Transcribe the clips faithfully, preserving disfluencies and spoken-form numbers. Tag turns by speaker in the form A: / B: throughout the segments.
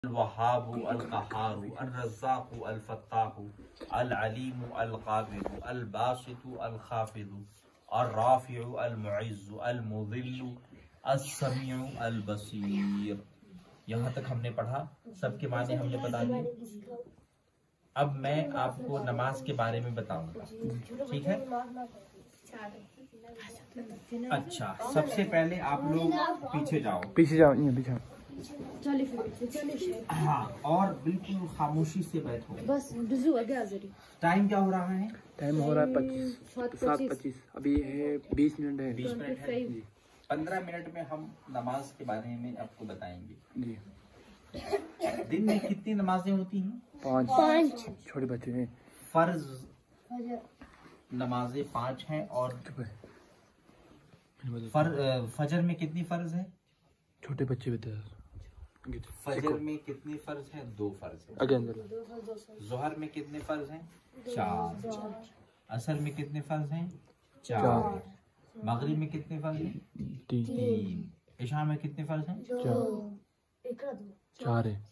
A: वहाबु अल क़हारु अल रज़्ज़ाक़ु अल फ़त्ताहु अल अलीमु अल क़ाबिदु अल बासितु अल ख़ाफ़िदु अल राफ़िउ अल मुइज़्ज़ु अल मुज़िल्लु अस समीउ अल बसीर। यहाँ तक हमने पढ़ा, सबके माने हमने बता दिए। अब मैं आपको नमाज के बारे में बताऊंगा, ठीक है? अच्छा, सबसे पहले आप लोग पीछे जाओ,
B: पीछे जाओ, ये पीछे।
A: हाँ, और बिल्कुल खामोशी से बैठो।
C: बस
A: टाइम क्या हो रहा है?
B: टाइम हो रहा है पच्चीस सात पच्चीस। अभी है बीस मिनट है।
A: बीस मिनट है। पंद्रह मिनट में हम नमाज के बारे में आपको बताएंगे
B: जी।
A: दिन में कितनी नमाजें होती हैं?
B: पाँच पाँच छोटे बच्चे हैं।
A: फर्ज नमाजें पाँच हैं। और फर, फजर में कितनी फर्ज है?
B: छोटे बच्चे बता।
A: फजर में कितनी फर्ज है? दो फर्ज है। जोहर में कितने फर्ज हैं? चार। असर में कितने फर्ज हैं? चार। मगरिब में कितने फर्ज हैं? तीन। इशा में कितने फर्ज हैं?
B: चार। चार है।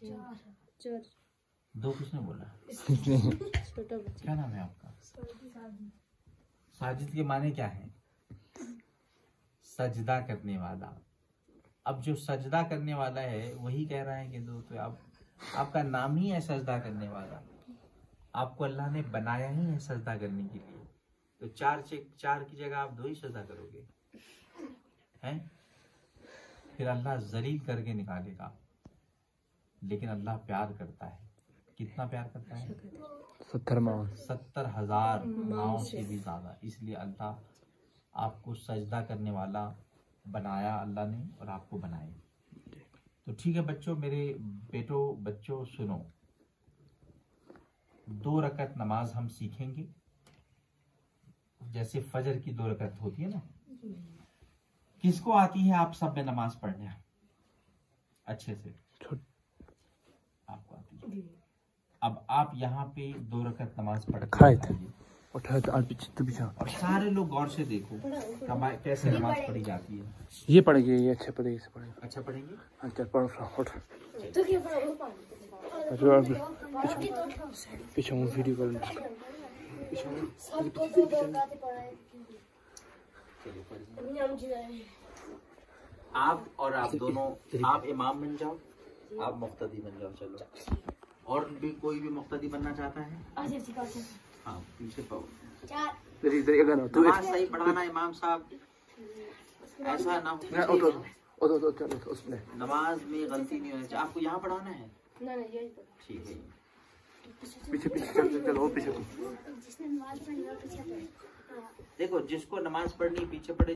A: दो किसने बोला? क्या नाम है आपका? साजिद के माने क्या है? सजदा करने वाला। अब जो सजदा करने वाला है वही कह रहा है कि दो, तो आप आपका नाम ही है सजदा करने वाला। आपको अल्लाह ने बनाया ही है सजदा करने के लिए, तो चार चार की जगह आप दो ही सजदा करोगे हैं? फिर अल्लाह जलील करके निकालेगा। लेकिन अल्लाह प्यार करता है। कितना प्यार करता है?
B: सत्तर माओ
A: सत्तर हजार माओ से भी ज्यादा। इसलिए अल्लाह आपको सजदा करने वाला बनाया अल्लाह ने, और आपको बनाए। तो ठीक है बच्चों, मेरे बेटो बच्चों सुनो, दो रकत नमाज हम सीखेंगे। जैसे फजर की दो रकत होती है ना, किसको आती है आप सब में नमाज पढ़ने अच्छे से? आपको आती है। अब आप यहाँ पे दो रकत नमाज पढ़
B: पीछे।
A: और सारे लोग गौर से देखो कैसे नमाज पढ़ी जाती है।
B: ये पढ़ेंगे, ये अच्छा पढ़ेंगे, इसे पढ़ेंगे।
A: अच्छा पढ़ेंगे।
B: अच्छा पढ़ो। पीछे वीडियो कॉल।
A: आप और आप दोनों, आप इमाम बन जाओ, आप मुक्तदी बन जाओ। चलो, और भी कोई भी मुक्तदी बनना चाहता है? हाँ, पीछे पाओ। नमाज सही पढ़ाना इमाम साहब, ऐसा ना हो नमाज में गलती नहीं होनी चाहिए। आपको यहाँ पढ़ाना है? ठीक है,
B: पीछे पीछे चलो चलो पीछे।
A: देखो, जिसको नमाज पढ़नी पीछे पढ़े।